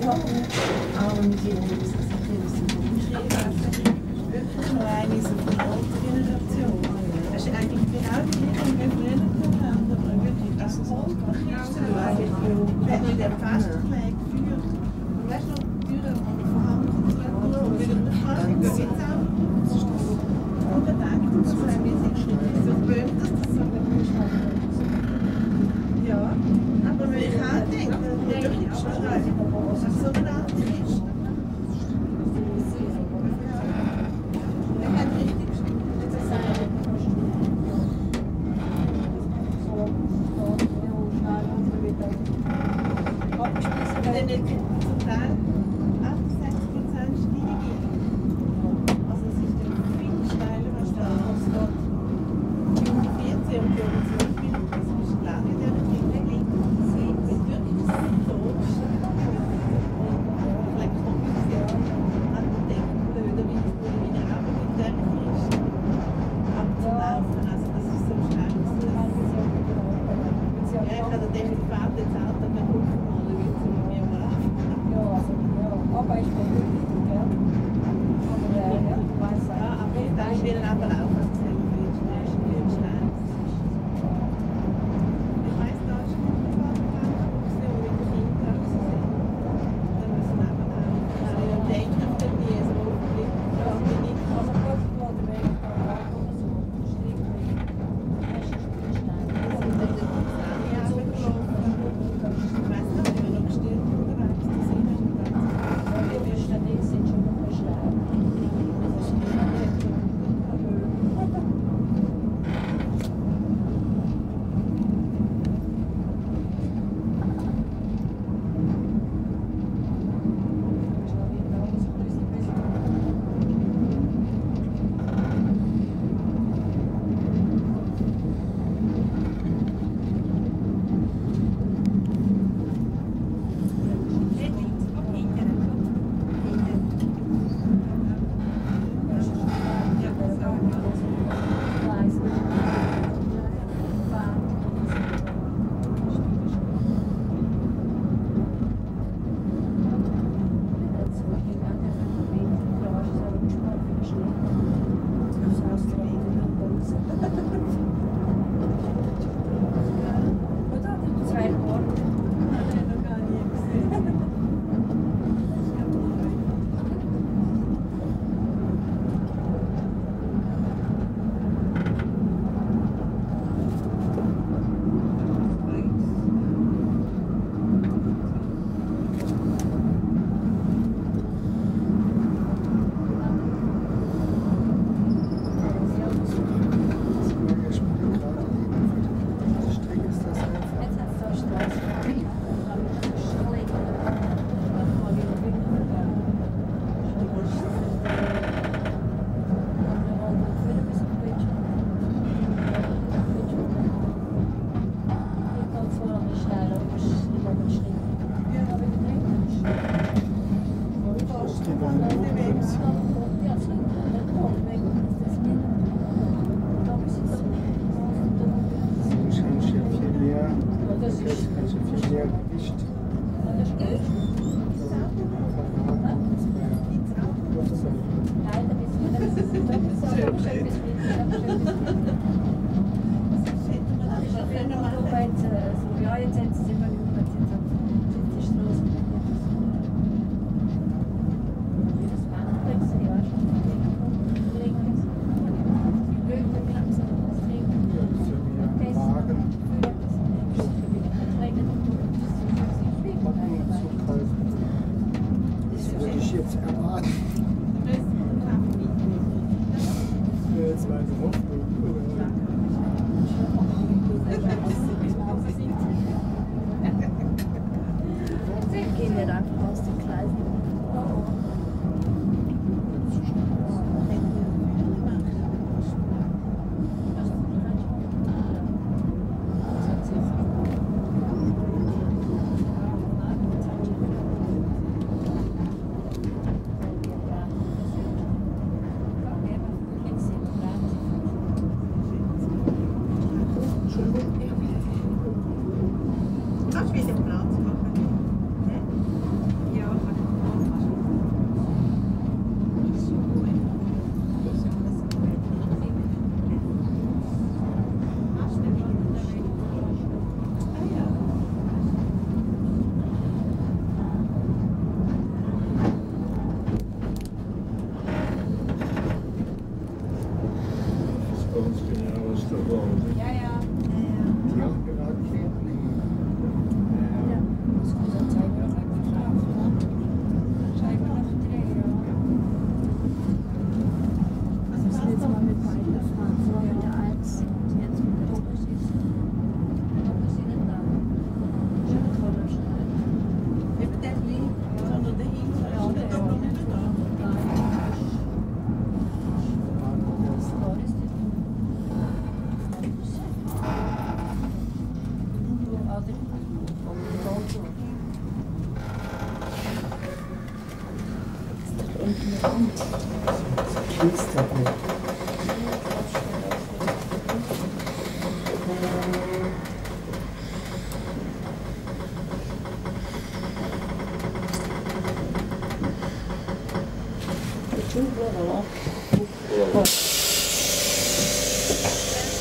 Aber mit ihnen ist das natürlich so wirklich nur eine so von der alten Generation. Das ist eigentlich genau die, die wir früher haben, aber wirklich, also so mit dem Festpflege geführt. Und weißt du, die Türen vorhanden sind, und wieder eine Frage, die jetzt auch unbedenkt, und das haben wir sich so gewöhnt, dass das so ist. Ja, aber wenn ich auch denke, wirklich beschreiben, das ist so eine Art Christ. Er hat richtig geschrieben. Wenn er nicht zum Teil 68% Steigung. Also es ist der viel steiler als der Ausgott. Die 14 und die 12 Minuten, das ist lange der Entwicklung. Sie sind wirklich so logisch. Vielleicht kommt es ja an den Denken blöder, wie es wurde wieder aber mit der Christ abzulaufen. Also das ist so schnell. Ja, ich habe den Vater jetzt auch dann gucken wollen, wie es mit mir war. Aber ich bin wirklich, ja. Aber ja, ich weiß auch. Ja, aber da ist wieder aber auch was gesehen, wie schnell. Ich weiss, da ist gut gefahren, und mit den Kindern gesehen. Da müssen wir aber auch, ich denke, auf den nie so aufblicken. Ja, bin ich. Aber Gott, Gott, wenn ich da war, oder so, strikt nicht. Das ist schnell. Wir sind dann in die gelaufen. Ich weiss nicht, ob wir noch gestillt unterwegs sind. Wir sind schon noch beschlagen. Kennst du gut. Giù, là.